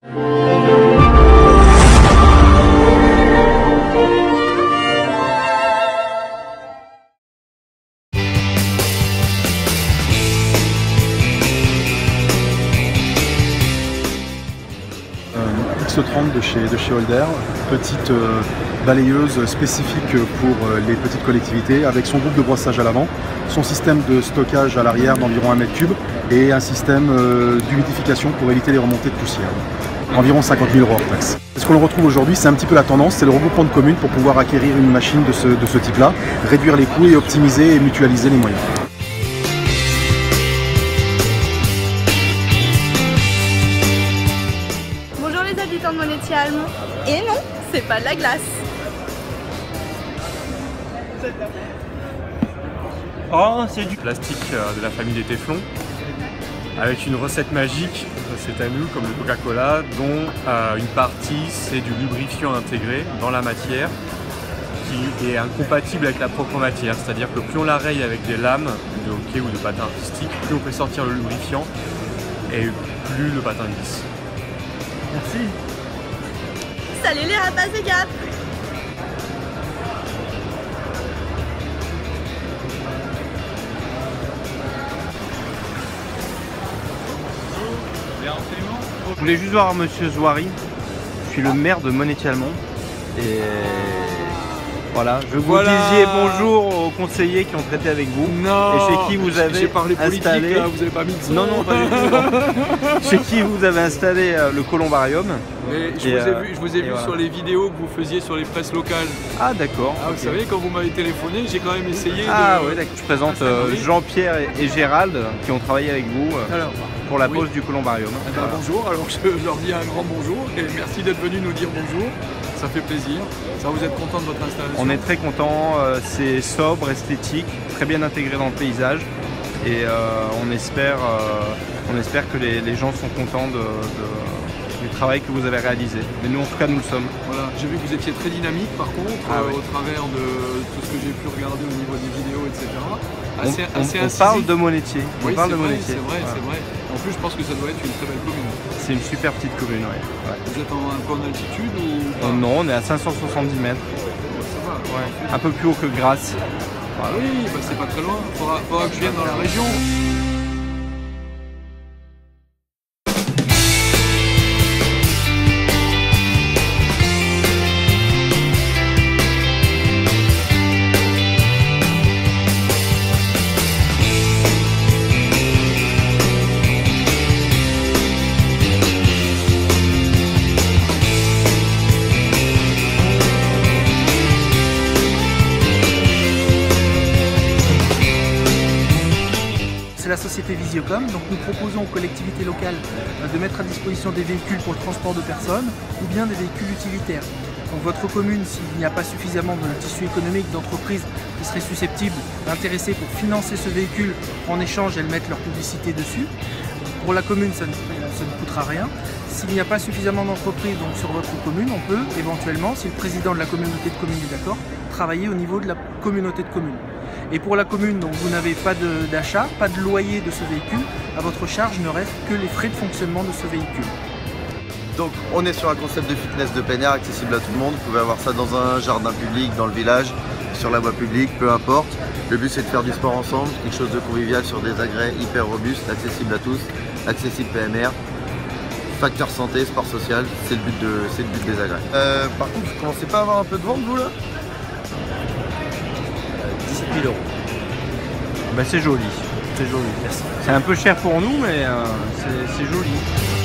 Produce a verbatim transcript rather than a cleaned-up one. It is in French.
X trente de chez, de chez Holder, petite euh, balayeuse spécifique pour euh, les petites collectivités avec son groupe de brossage à l'avant, son système de stockage à l'arrière d'environ un mètre cube et un système euh, d'humidification pour éviter les remontées de poussière. Environ cinquante mille euros hors taxe. Ce qu'on retrouve aujourd'hui, c'est un petit peu la tendance, c'est le regroupement de communes pour pouvoir acquérir une machine de ce, de ce type-là, réduire les coûts et optimiser et mutualiser les moyens. Habitants de Monétier-Almont. Et non, c'est pas de la glace. Oh, c'est du plastique de la famille des téflons avec une recette magique, c'est à nous, comme le Coca-Cola, dont euh, une partie c'est du lubrifiant intégré dans la matière qui est incompatible avec la propre matière, c'est-à-dire que plus on la raye avec des lames de hockey ou de patin artistique, plus on fait sortir le lubrifiant et plus le patin glisse. Merci. Salut les rapaces et gap. Je voulais juste voir Monsieur Zouari. Je suis le maire de Monétier-Almont et voilà, je vous voilà. disiez bonjour aux conseillers qui ont traité avec vous. Non. Et chez qui vous avez J'ai parlé politique, installé... là, vous avez pas mis de son. Non, non, pas du tout. Chez qui vous avez installé euh, le columbarium. Mais je, et, vous ai euh, vu, je vous ai vu voilà. sur les vidéos que vous faisiez sur les presses locales. Ah d'accord. Ah, okay. Vous savez, quand vous m'avez téléphoné, j'ai quand même essayé ah, de... oui, d'accord. Je présente euh, Jean-Pierre et, et Gérald qui ont travaillé avec vous euh, alors, pour la oui. pose du columbarium. Ah, voilà. Bonjour, alors je, je leur dis un grand bonjour et merci d'être venu nous dire bonjour. Ça fait plaisir. Ça, vous êtes content de votre installation? On est très content, euh, c'est sobre, esthétique, très bien intégré dans le paysage et euh, on, espère, euh, on espère que les, les gens sont contents de, de, du travail que vous avez réalisé. Mais nous en tout cas nous le sommes. Voilà, j'ai vu que vous étiez très dynamique par contre, ah, euh, oui. au travers de tout ce que j'ai pu regarder au niveau des vidéos, et cetera. Assez, on, assez on, on parle de Monétier. Oui, on parle de vrai, Monétier. C'est vrai, voilà. c'est vrai. En plus, je pense que ça doit être une très belle commune. C'est une super petite commune, ouais. ouais. Vous êtes en, un peu en altitude ou euh, Non, on est à cinq cent soixante-dix mètres. Ça va. Ouais. Un peu plus haut que Grasse. Voilà. Oui, bah, c'est pas très loin. Faudra, faudra que je vienne dans la région. C'est la société Visiocom, donc nous proposons aux collectivités locales de mettre à disposition des véhicules pour le transport de personnes ou bien des véhicules utilitaires. Donc votre commune, s'il n'y a pas suffisamment de tissu économique, d'entreprises qui seraient susceptibles, intéressées pour financer ce véhicule, en échange elles mettent leur publicité dessus. Pour la commune, ça ne, ça ne coûtera rien. S'il n'y a pas suffisamment d'entreprises donc sur votre commune, on peut éventuellement, si le président de la communauté de communes est d'accord, travailler au niveau de la communauté de communes. Et pour la commune, donc vous n'avez pas d'achat, pas de loyer de ce véhicule, à votre charge ne reste que les frais de fonctionnement de ce véhicule. Donc on est sur un concept de fitness de plein air accessible à tout le monde. Vous pouvez avoir ça dans un jardin public, dans le village, sur la voie publique, peu importe. Le but c'est de faire du sport ensemble, quelque chose de convivial sur des agrès hyper robustes, accessible à tous, accessible P M R. Facteur santé, sport social, c'est le but de, c'est le but des agrès. Euh, par contre, vous commencez pas à avoir un peu de vente vous là? dix-sept mille euros. Ben, c'est joli, c'est joli. C'est un peu cher pour nous, mais euh, c'est joli.